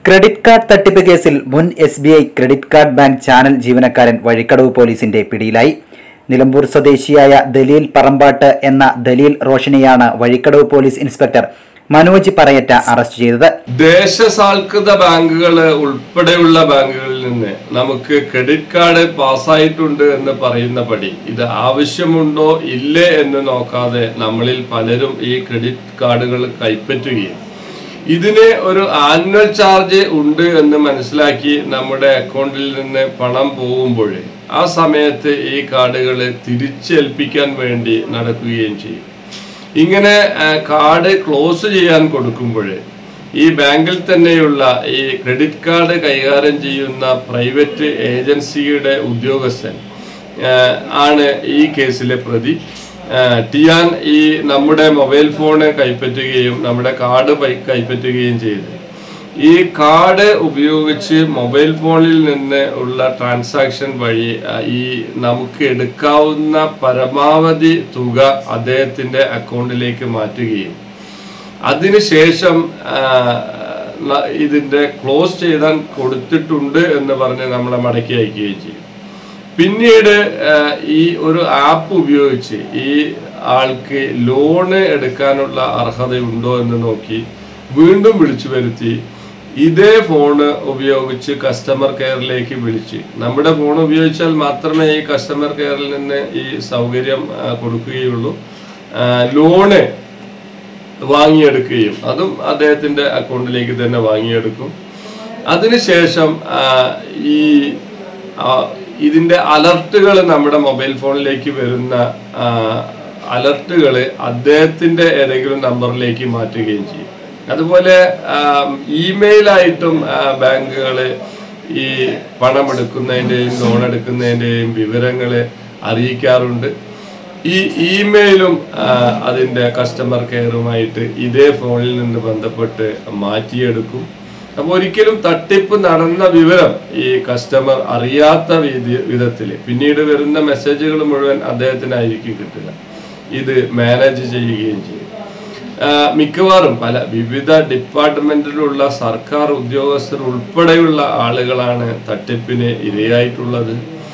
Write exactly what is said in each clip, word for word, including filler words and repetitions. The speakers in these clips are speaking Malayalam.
ക്രെഡിറ്റ് കാർഡ് തട്ടിപ്പ് കേസിൽ മുൻ S B I credit card bank channel ജീവനക്കാരൻ വഴിക്കടവ് പോലീസിന്റെ പിടിയിലായി. നിലമ്പൂർ സ്വദേശിയായ ദലീൽ പറമ്പാട്ട് എന്ന ദലീൽ റോഷനെയാണ് Vazhikkadavu police inspector Manoj Parayatta arrest ചെയ്തത്. ദേശസാൽകൃത ബാങ്കുകൾ ഉൾപ്പെടെയുള്ള ബാങ്കുകളിൽ നിന്ന് നമുക്ക് ക്രെഡിറ്റ് കാർഡ് പാസ്സായിട്ടുണ്ട് എന്ന് പറയുന്ന പടി ഇത് ആവശ്യമുണ്ടോ ഇല്ലേ എന്ന് നോക്കാതെ നമ്മളിൽ പലരും ഈ ക്രെഡിറ്റ് കാർഡുകൾ കൈപ്പറ്റുകയും ഇതിന് ഒരു ആനുവൽ ചാർജ് ഉണ്ട് എന്ന് മനസ്സിലാക്കി നമ്മുടെ അക്കൗണ്ടിൽ നിന്ന് പണം പോകുമ്പോൾ ആ സമയത്ത് ഈ കാർഡുകൾ തിരിച്ചേൽപ്പിക്കാൻ വേണ്ടി നടക്കുകയും ചെയ്യും. ഇങ്ങനെ കാർഡ് ക്ലോസ് ചെയ്യാൻ കൊടുക്കുമ്പോൾ ഈ ബാങ്കിൽ തന്നെയുള്ള ഈ ക്രെഡിറ്റ് കാർഡ് കൈകാര്യം ചെയ്യുന്ന പ്രൈവറ്റ് ഏജൻസിയുടെ ഉദ്യോഗസ്ഥൻ ആണ് ഈ കേസിലെ പ്രതി. ടിയാൻ ഈ നമ്മുടെ മൊബൈൽ ഫോണ് കൈപ്പറ്റുകയും നമ്മുടെ കാർഡ് കൈപ്പറ്റുകയും ചെയ്തു. ഈ കാർഡ് ഉപയോഗിച്ച് മൊബൈൽ ഫോണിൽ നിന്ന് ഉള്ള ട്രാൻസാക്ഷൻ വഴി ഈ നമുക്ക് എടുക്കാവുന്ന പരമാവധി തുക അദ്ദേഹത്തിന്റെ അക്കൗണ്ടിലേക്ക് മാറ്റുകയും അതിനുശേഷം ഇതിന്റെ ക്ലോസ് ചെയ്താൻ കൊടുത്തിട്ടുണ്ട് എന്ന് പറഞ്ഞ് നമ്മളെ മടക്കി അയക്കുകയും ചെയ്യും. പിന്നീട് ഈ ഒരു ആപ്പ് ഉപയോഗിച്ച് ഈ ആൾക്ക് ലോണ് എടുക്കാനുള്ള അർഹതയുണ്ടോ എന്ന് നോക്കി വീണ്ടും വിളിച്ചു വരുത്തി ഇതേ ഫോണ് ഉപയോഗിച്ച് കസ്റ്റമർ കെയറിലേക്ക് വിളിച്ച് നമ്മുടെ ഫോൺ ഉപയോഗിച്ചാൽ മാത്രമേ ഈ കസ്റ്റമർ കെയറിൽ നിന്ന് ഈ സൗകര്യം കൊടുക്കുകയുള്ളൂ. ലോണ് വാങ്ങിയെടുക്കുകയും അതും അദ്ദേഹത്തിന്റെ അക്കൗണ്ടിലേക്ക് തന്നെ വാങ്ങിയെടുക്കും. അതിനുശേഷം ഈ ഇതിന്റെ അലർട്ടുകൾ നമ്മുടെ മൊബൈൽ ഫോണിലേക്ക് വരുന്ന അലർട്ടുകൾ അദ്ദേഹത്തിന്റെ ഏതെങ്കിലും നമ്പറിലേക്ക് മാറ്റുകയും ചെയ്യും. അതുപോലെ ഇമെയിലായിട്ടും ബാങ്കുകൾ ഈ പണമെടുക്കുന്നതിൻ്റെയും ലോൺ എടുക്കുന്നതിൻ്റെയും വിവരങ്ങൾ അറിയിക്കാറുണ്ട്. ഈ ഇമെയിലും അതിൻ്റെ കസ്റ്റമർ കെയറുമായിട്ട് ഇതേ ഫോണിൽ നിന്ന് ബന്ധപ്പെട്ട് മാറ്റിയെടുക്കും. അപ്പോൾ ഒരിക്കലും തട്ടിപ്പ് നടന്ന വിവരം ഈ കസ്റ്റമർ അറിയാത്ത വിധത്തിൽ പിന്നീട് വരുന്ന മെസ്സേജുകൾ മുഴുവൻ അദ്ദേഹത്തിനായിരിക്കും കിട്ടുക. ഇത് മാനേജ് ചെയ്യുകയും ചെയ്യും. മിക്കവാറും പല വിവിധ ഡിപ്പാർട്ട്മെന്റിലുള്ള സർക്കാർ ഉദ്യോഗസ്ഥർ ഉൾപ്പെടെയുള്ള ആളുകളാണ് തട്ടിപ്പിന് ഇരയായിട്ടുള്ളത്.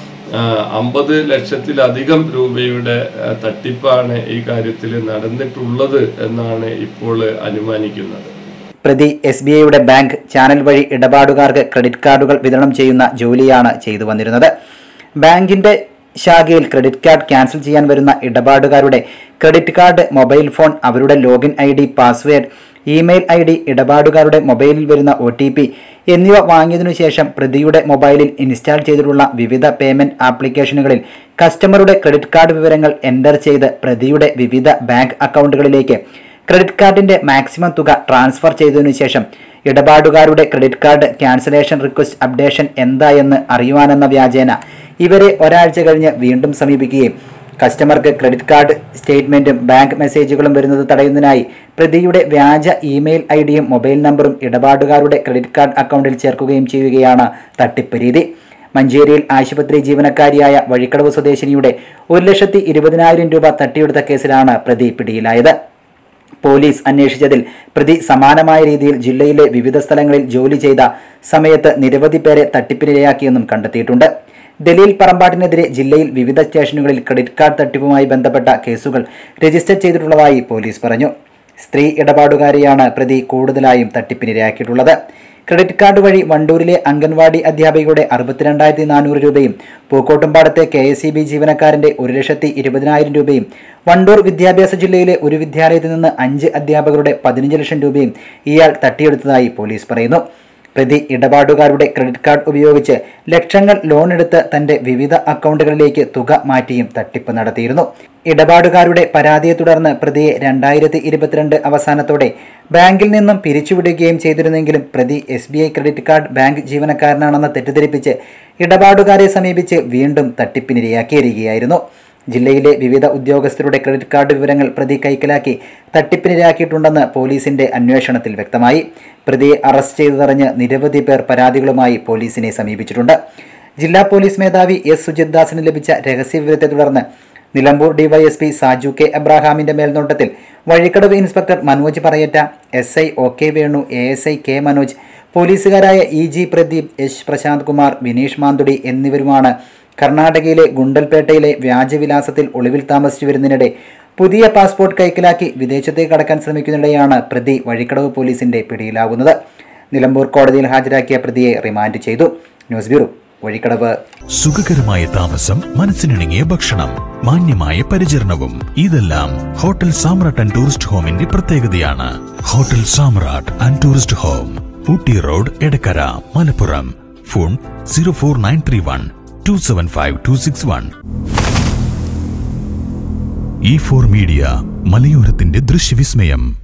അമ്പത് ലക്ഷത്തിലധികം രൂപയുടെ തട്ടിപ്പാണ് ഈ കാര്യത്തിൽ നടന്നിട്ടുള്ളത് എന്നാണ് ഇപ്പോൾ അനുമാനിക്കുന്നത്. പ്രതി എസ് ബി ഐയുടെ ബാങ്ക് ചാനൽ വഴി ഇടപാടുകാർക്ക് ക്രെഡിറ്റ് കാർഡുകൾ വിതരണം ചെയ്യുന്ന ജോലിയാണ് ചെയ്തു വന്നിരുന്നത്. ബാങ്കിന്റെ ശാഖയിൽ ക്രെഡിറ്റ് കാർഡ് ക്യാൻസൽ ചെയ്യാൻ വരുന്ന ഇടപാടുകാരുടെ ക്രെഡിറ്റ് കാർഡ്, മൊബൈൽ ഫോൺ, അവരുടെ login I D, password, email I D, ഇടപാടുകാരുടെ മൊബൈലിൽ വരുന്ന ഒ ടി പി എന്നിവ വാങ്ങിയതിനു ശേഷം പ്രതിയുടെ മൊബൈലിൽ ഇൻസ്റ്റാൾ ചെയ്തിട്ടുള്ള വിവിധ പേയ്മെന്റ് ആപ്ലിക്കേഷനുകളിൽ കസ്റ്റമറുടെ ക്രെഡിറ്റ് കാർഡ് വിവരങ്ങൾ എൻ്റർ ചെയ്ത് പ്രതിയുടെ വിവിധ ബാങ്ക് അക്കൗണ്ടുകളിലേക്ക് ക്രെഡിറ്റ് കാർഡിന്റെ മാക്സിമം തുക ട്രാൻസ്ഫർ ചെയ്തതിനു ശേഷം ഇടപാടുകാരുടെ credit card cancellation request updation എന്തായെന്ന് അറിയുവാനെന്ന വ്യാജേന ഇവരെ ഒരാഴ്ച കഴിഞ്ഞ് വീണ്ടും സമീപിക്കുകയും കസ്റ്റമർക്ക് ക്രെഡിറ്റ് കാർഡ് സ്റ്റേറ്റ്മെന്റും ബാങ്ക് മെസ്സേജുകളും വരുന്നത് തടയുന്നതിനായി പ്രതിയുടെ വ്യാജ ഇമെയിൽ ഐ ഡിയും മൊബൈൽ നമ്പറും ഇടപാടുകാരുടെ ക്രെഡിറ്റ് കാർഡ് അക്കൗണ്ടിൽ ചേർക്കുകയും ചെയ്യുകയാണ് തട്ടിപ്പ് രീതി. മഞ്ചേരിയിൽ ആശുപത്രി ജീവനക്കാരിയായ വഴിക്കടവ് സ്വദേശിനിയുടെ ഒരു ലക്ഷത്തി ഇരുപതിനായിരം രൂപ തട്ടിയെടുത്ത കേസിലാണ് പ്രതി പിടിയിലായത്. പോലീസ് അന്വേഷിച്ചതിൽ പ്രതി സമാനമായ രീതിയിൽ ജില്ലയിലെ വിവിധ സ്ഥലങ്ങളിൽ ജോലി ചെയ്ത സമയത്ത് നിരവധി പേരെ തട്ടിപ്പിനിരയാക്കിയെന്നും കണ്ടെത്തിയിട്ടുണ്ട്. ദലീൽ പറമ്പാട്ടിനെതിരെ ജില്ലയിൽ വിവിധ സ്റ്റേഷനുകളിൽ ക്രെഡിറ്റ് കാർഡ് തട്ടിപ്പുമായി ബന്ധപ്പെട്ട കേസുകൾ രജിസ്റ്റർ ചെയ്തിട്ടുള്ളതായി പോലീസ് പറഞ്ഞു. സ്ത്രീ ഇടപാടുകാരെയാണ് പ്രതി കൂടുതലായും തട്ടിപ്പിനിരയാക്കിയിട്ടുള്ളത്. ക്രെഡിറ്റ് കാർഡ് വഴി വണ്ടൂരിലെ അംഗൻവാടി അധ്യാപികയുടെ അറുപത്തിരണ്ടായിരത്തി നാനൂറ് രൂപയും പൂക്കോട്ടുംപാടത്തെ കെ എസ് ഇ ബി ജീവനക്കാരന്റെ ഒരു ലക്ഷത്തി ഇരുപതിനായിരം രൂപയും വണ്ടൂർ വിദ്യാഭ്യാസ ജില്ലയിലെ ഒരു വിദ്യാലയത്തിൽ നിന്ന് അഞ്ച് അധ്യാപകരുടെ പതിനഞ്ച് ലക്ഷം രൂപയും ഇയാൾ തട്ടിയെടുത്തതായി പോലീസ് പറയുന്നു. പ്രതി ഇടപാടുകാരുടെ ക്രെഡിറ്റ് കാർഡ് ഉപയോഗിച്ച് ലക്ഷങ്ങൾ ലോൺ എടുത്ത് തന്റെ വിവിധ അക്കൗണ്ടുകളിലേക്ക് തുക മാറ്റിയും തട്ടിപ്പ് നടത്തിയിരുന്നു. ഇടപാടുകാരുടെ പരാതിയെ തുടർന്ന് പ്രതിയെ രണ്ടായിരത്തി ഇരുപത്തിരണ്ട് അവസാനത്തോടെ ബാങ്കിൽ നിന്നും പിരിച്ചുവിടുകയും ചെയ്തിരുന്നെങ്കിലും പ്രതി S B I credit card bank ജീവനക്കാരനാണെന്ന് തെറ്റിദ്ധരിപ്പിച്ച് ഇടപാടുകാരെ സമീപിച്ച് വീണ്ടും തട്ടിപ്പിനിരയാക്കിയിരിക്കുകയായിരുന്നു. ജില്ലയിലെ വിവിധ ഉദ്യോഗസ്ഥരുടെ ക്രെഡിറ്റ് കാർഡ് വിവരങ്ങൾ പ്രതി കൈക്കലാക്കി തട്ടിപ്പിനിരയാക്കിയിട്ടുണ്ടെന്ന് പോലീസിന്റെ അന്വേഷണത്തിൽ വ്യക്തമായി. പ്രതിയെ അറസ്റ്റ് ചെയ്തതറിഞ്ഞ് നിരവധി പേർ പരാതികളുമായി പോലീസിനെ സമീപിച്ചിട്ടുണ്ട്. ജില്ലാ പോലീസ് മേധാവി എസ് സുജിത് ദാസിന് ലഭിച്ച രഹസ്യവിവരത്തെ തുടർന്ന് നിലമ്പൂർ ഡിവൈഎസ്പി സാജു കെ എബ്രാഹാമിന്റെ മേൽനോട്ടത്തിൽ Vazhikkadavu inspector Manoj Parayatta, S I O K Venu, A S I K Manoj, പോലീസുകാരായ E G Pradeep, H Prashanth Kumar, Vineesh Manthudi എന്നിവരുമാണ് കർണാടകയിലെ ഗുണ്ടൽപേട്ടയിലെ വ്യാജവിലാസത്തിൽ ഒളിവിൽ താമസിച്ചു വരുന്നതിനിടെ പുതിയ പാസ്പോർട്ട് കൈക്കലാക്കി വിദേശത്തേക്ക് കടക്കാൻ ശ്രമിക്കുന്നതിനിടെയാണ് പ്രതി വഴിക്കടവ് പോലീസിന്റെ പിടിയിലാകുന്നത്. നിലമ്പൂർ കോടതിയിൽ ഹാജരാക്കിയ പ്രതിയെ റിമാൻഡ് ചെയ്തു. News bureau, Vazhikkadavu. സുഖകരമായ താമസം, മനസ്സിനിണങ്ങിയ ഭക്ഷണം, മാന്യമായ പരിചരണവും ഇതെല്ലാം ഹോട്ടൽ സാമ്രാട്ട് ആൻഡ് ടൂറിസ്റ്റ് ഹോമിന്റെ പ്രത്യേകതയാണ്. Hotel Samrat and tourist home, Ooty road, Edakkara, Malappuram. Phone zero four nine three one two seven five two six one. E four media, മലയോരത്തിന്റെ ദൃശ്യവിസ്മയം.